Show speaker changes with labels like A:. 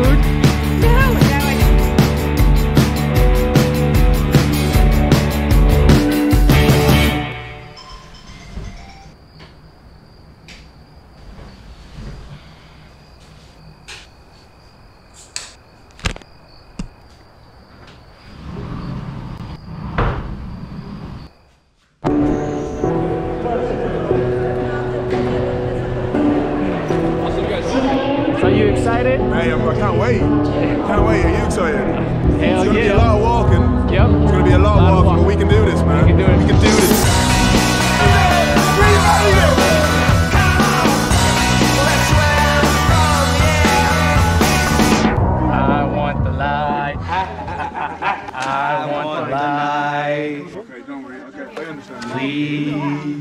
A: food?
B: No.
A: So you excited?
C: Hey, I can't wait. Can't wait. Are you excited?
A: Hell
C: it's gonna
A: yeah.
C: be a lot of walking.
A: Yep.
C: It's gonna be a lot of walking, but we can do this, man.
A: We can do it.
C: We can do this.
A: I want the light. I want the light.
C: Okay, don't worry. Okay, I understand.
A: Please.